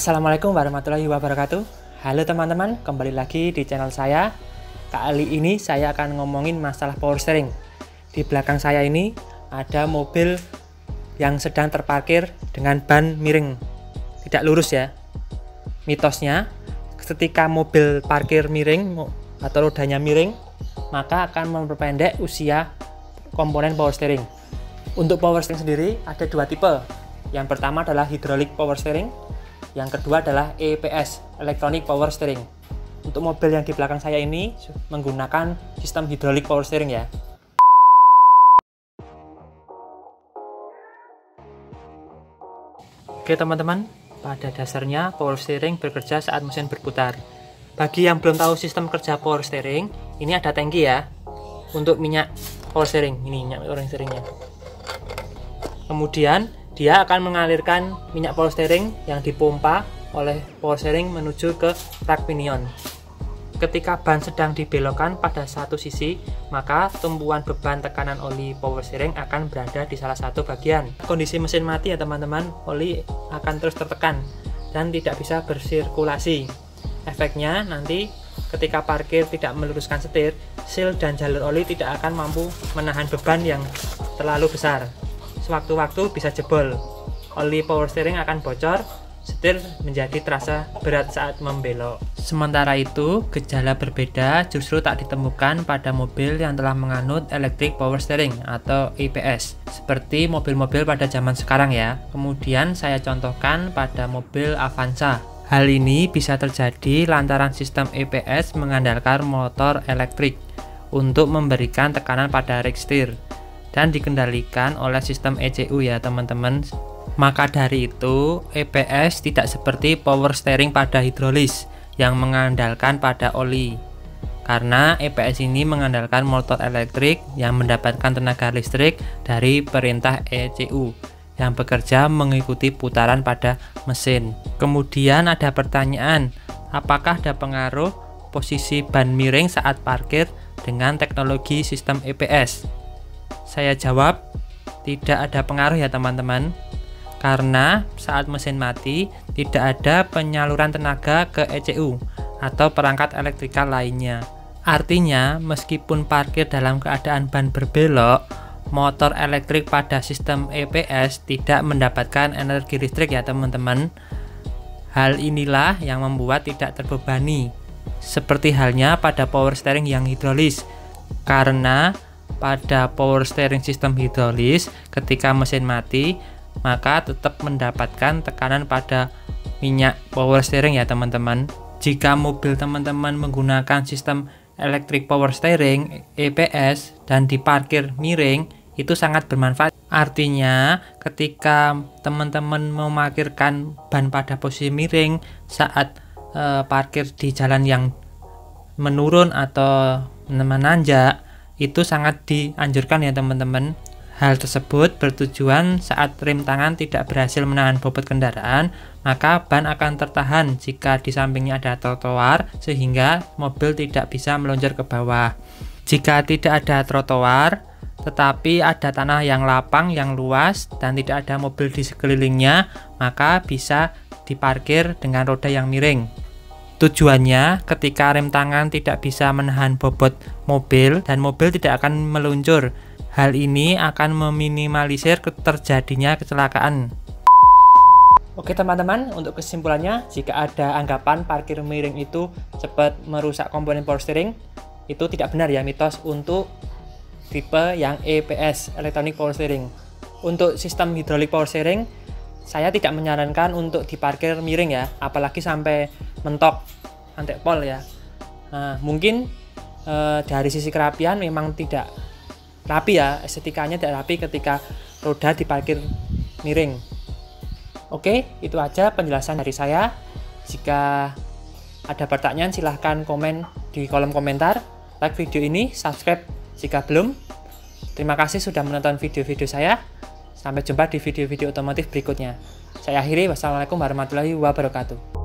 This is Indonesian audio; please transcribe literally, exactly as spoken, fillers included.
Assalamualaikum warahmatullahi wabarakatuh. Halo teman-teman, kembali lagi di channel saya. Kali ini saya akan ngomongin masalah power steering. Di belakang saya ini ada mobil yang sedang terparkir dengan ban miring, tidak lurus ya. Mitosnya, ketika mobil parkir miring atau rodanya miring, maka akan memperpendek usia komponen power steering. Untuk power steering sendiri ada dua tipe. Yang pertama adalah hydraulic power steering, yang kedua adalah E P S, electronic power steering. Untuk mobil yang di belakang saya ini menggunakan sistem hydraulic power steering ya. Oke teman-teman, pada dasarnya power steering bekerja saat mesin berputar. Bagi yang belum tahu sistem kerja power steering, ini ada tangki ya untuk minyak power steering. Ini minyak power steeringnya. Kemudian dia akan mengalirkan minyak power steering yang dipompa oleh power steering menuju ke rak pinion. Ketika ban sedang dibelokkan pada satu sisi, maka tumpuan beban tekanan oli power steering akan berada di salah satu bagian. Kondisi mesin mati ya teman-teman, oli akan terus tertekan dan tidak bisa bersirkulasi. Efeknya nanti ketika parkir tidak meluruskan setir, seal dan jalur oli tidak akan mampu menahan beban yang terlalu besar. Sewaktu-waktu bisa jebol, oli power steering akan bocor, setir menjadi terasa berat saat membelok. Sementara itu, gejala berbeda justru tak ditemukan pada mobil yang telah menganut electric power steering atau E P S, seperti mobil-mobil pada zaman sekarang ya. Kemudian saya contohkan pada mobil Avanza. Hal ini bisa terjadi lantaran sistem E P S mengandalkan motor elektrik untuk memberikan tekanan pada rig steer dan dikendalikan oleh sistem E C U ya teman-teman. Maka dari itu E P S tidak seperti power steering pada hidrolis yang mengandalkan pada oli, karena E P S ini mengandalkan motor elektrik yang mendapatkan tenaga listrik dari perintah E C U yang bekerja mengikuti putaran pada mesin. Kemudian ada pertanyaan, apakah ada pengaruh posisi ban miring saat parkir dengan teknologi sistem E P S? Saya jawab, tidak ada pengaruh ya teman-teman, karena saat mesin mati tidak ada penyaluran tenaga ke E C U atau perangkat elektrikal lainnya. Artinya meskipun parkir dalam keadaan ban berbelok, motor elektrik pada sistem E P S tidak mendapatkan energi listrik ya teman-teman. Hal inilah yang membuat tidak terbebani, seperti halnya pada power steering yang hidrolis, karena pada power steering sistem hidrolis ketika mesin mati maka tetap mendapatkan tekanan pada minyak power steering ya teman-teman. Jika mobil teman-teman menggunakan sistem electric power steering E P S dan diparkir miring, itu sangat bermanfaat. Artinya ketika teman-teman memarkirkan ban pada posisi miring saat e, parkir di jalan yang menurun atau menanjak, itu sangat dianjurkan ya teman-teman. Hal tersebut bertujuan saat rem tangan tidak berhasil menahan bobot kendaraan, maka ban akan tertahan jika di sampingnya ada trotoar sehingga mobil tidak bisa meluncur ke bawah. Jika tidak ada trotoar tetapi ada tanah yang lapang yang luas dan tidak ada mobil di sekelilingnya, maka bisa diparkir dengan roda yang miring. Tujuannya ketika rem tangan tidak bisa menahan bobot mobil dan mobil tidak akan meluncur. Hal ini akan meminimalisir terjadinya kecelakaan. Oke teman-teman, untuk kesimpulannya, jika ada anggapan parkir miring itu cepat merusak komponen power steering, itu tidak benar ya, mitos untuk tipe yang E P S, electronic power steering. Untuk sistem hydraulic power steering, saya tidak menyarankan untuk diparkir miring ya, apalagi sampai mentok antek pol ya. Nah, mungkin e, dari sisi kerapian memang tidak rapi ya, estetikanya tidak rapi ketika roda diparkir miring. Oke, itu aja penjelasan dari saya. Jika ada pertanyaan silahkan komen di kolom komentar, like video ini, subscribe jika belum. Terima kasih sudah menonton video-video saya. Sampai jumpa di video-video otomotif berikutnya. Saya akhiri, wassalamualaikum warahmatullahi wabarakatuh.